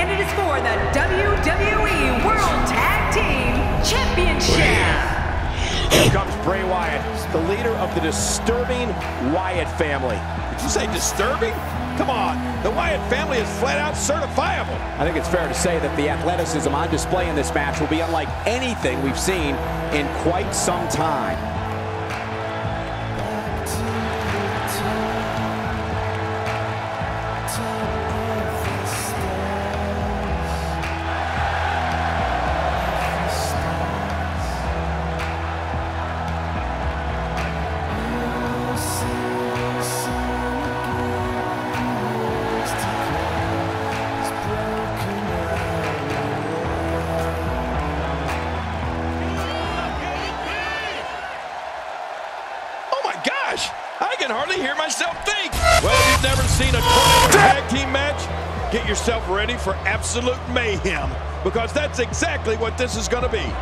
and it is for the WWE World Tag Team Championship. Here comes Bray Wyatt, the leader of the disturbing Wyatt family. Did you say disturbing? Come on, the Wyatt family is flat out certifiable. I think it's fair to say that the athleticism on display in this match will be unlike anything we've seen in quite some time. I can hardly hear myself think. Well, if you've never seen a tornado tag team match, get yourself ready for absolute mayhem, because that's exactly what this is going to be.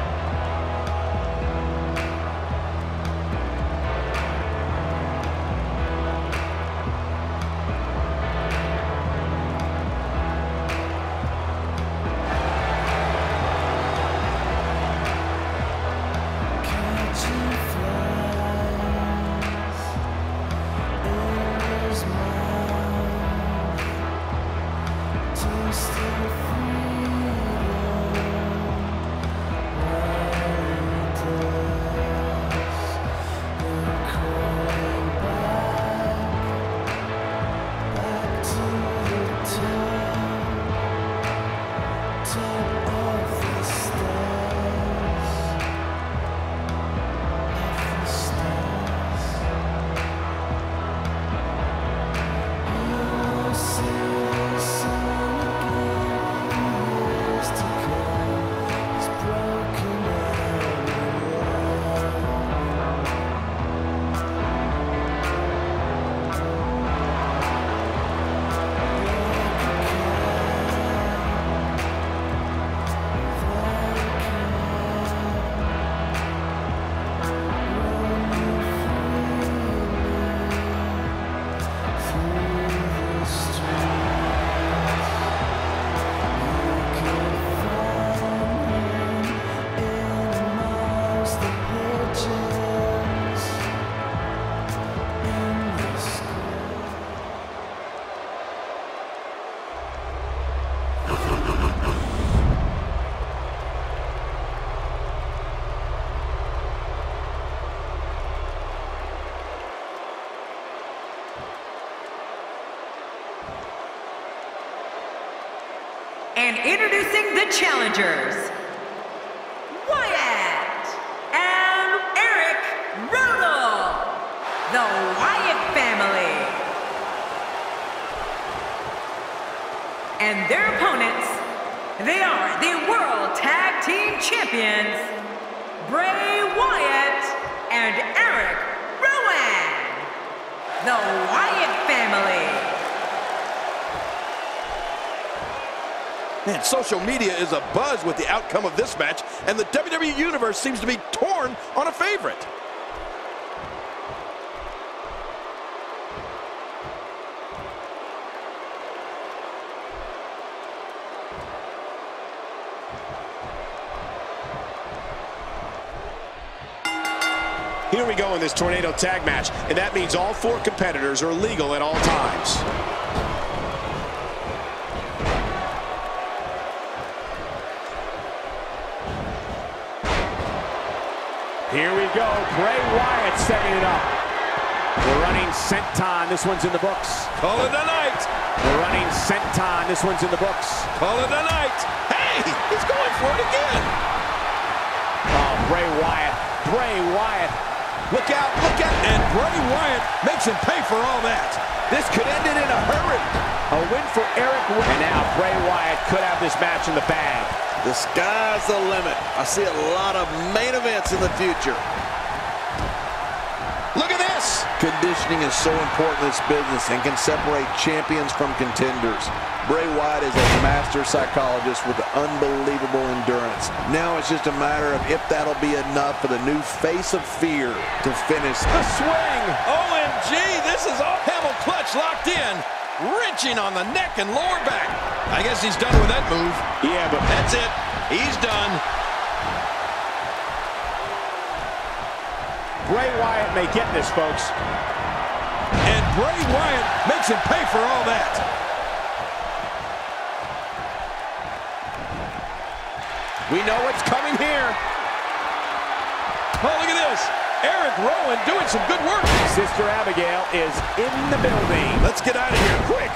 And introducing the challengers, Wyatt and Eric Rowan, the Wyatt family. And their opponents, they are the World Tag Team Champions, Bray Wyatt and Eric Rowan, the Wyatt family. Man, social media is abuzz with the outcome of this match, and the WWE Universe seems to be torn on a favorite. Here we go in this tornado tag match, and that means all four competitors are legal at all times. Here we go, Bray Wyatt setting it up. We're running senton, this one's in the books. Call it a night. We're running senton, this one's in the books. Call it a night. Hey, he's going for it again. Oh, Bray Wyatt, Bray Wyatt. Look out, and Bray Wyatt makes him pay for all that. This could end it in a hurry. A win for Eric, and now Bray Wyatt could have this match in the bag. The sky's the limit. I see a lot of main events in the future. Look at this. Conditioning is so important in this business and can separate champions from contenders. Bray Wyatt is a master psychologist with unbelievable endurance. Now it's just a matter of if that'll be enough for the new face of fear to finish. The swing. OMG, this is all camel clutch locked in. wrenching on the neck and lower back. I guess he's done with that move. Yeah, but that's it. He's done. Bray Wyatt may get this, folks. And Bray Wyatt makes him pay for all that. We know what's coming here. Oh, look at this. Eric Rowan doing some good work. Sister Abigail is in the building. Let's get out of here quick.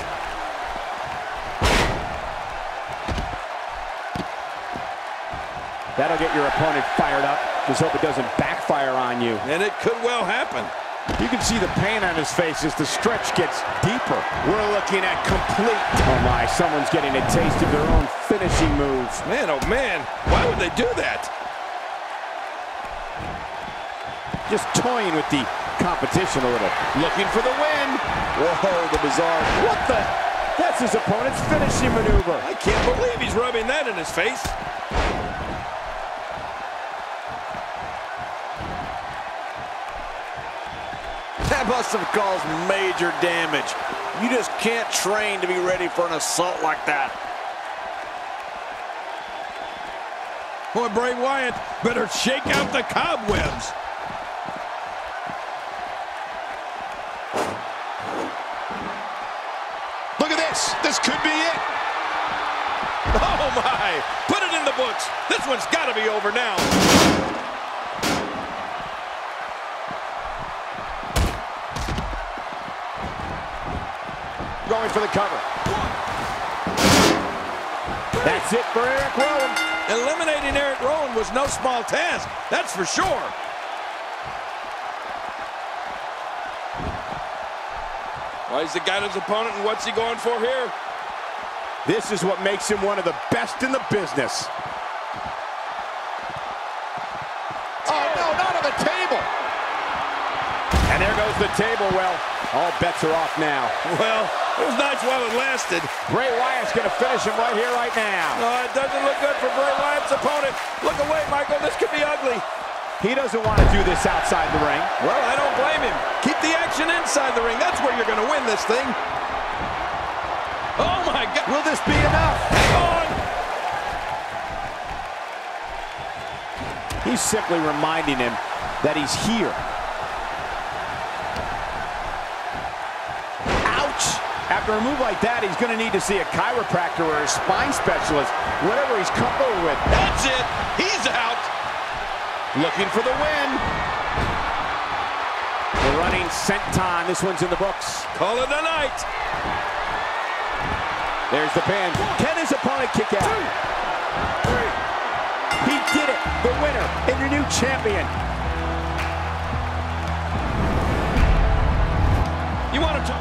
That'll get your opponent fired up. Just hope it doesn't backfire on you. And it could well happen. You can see the pain on his face as the stretch gets deeper. We're looking at complete. Oh my, someone's getting a taste of their own finishing moves. Man, oh man, why would they do that? Just toying with the competition a little. Looking for the win. Whoa, the bizarre. What the? That's his opponent's finishing maneuver. I can't believe he's rubbing that in his face. That must have caused major damage. You just can't train to be ready for an assault like that. Boy, Bray Wyatt better shake out the cobwebs. Look at this. This could be it. Oh, my. Put it in the books. This one's got to be over now. Going for the cover. That's it for Eric Rowan. Eliminating Eric Rowan was no small task, that's for sure. Well, he's got his opponent, and what's he going for here? This is what makes him one of the best in the business. Oh, no, not on the table. And there goes the table. Well, all bets are off now. Well, it was nice while it lasted. Bray Wyatt's going to finish him right here, right now. No, it doesn't look good for Bray Wyatt's opponent. Look away, Michael. This could be ugly. He doesn't want to do this outside the ring. Well, I don't blame him. Keep the action inside the ring. That's where you're going to win this thing. Oh, my God. Will this be enough? Hang on. He's simply reminding him that he's here. After a move like that, he's going to need to see a chiropractor or a spine specialist, whatever he's comfortable with. That's it. He's out. Looking for the win. The running senton. This one's in the books. Call it a night. There's the pin. Can his opponent kick out? 2, 3. He did it. The winner and your new champion. You want to talk?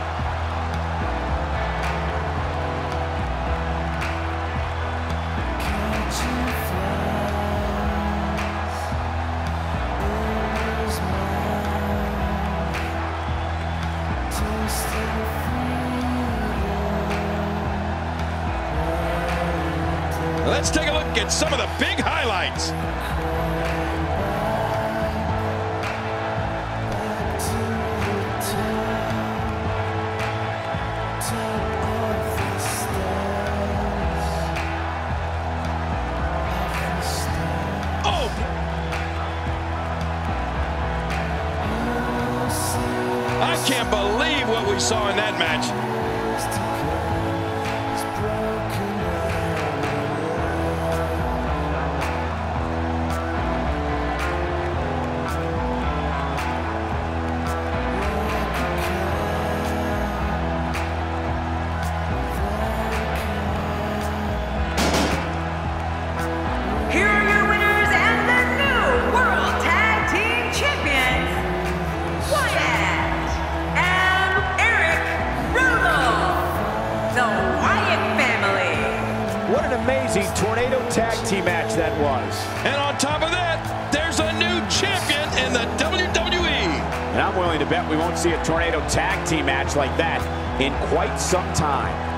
Let's take a look at some of the big highlights. Oh! I can't believe what we saw in that match. Amazing tornado tag team match that was. And on top of that, there's a new champion in the WWE. And I'm willing to bet we won't see a tornado tag team match like that in quite some time.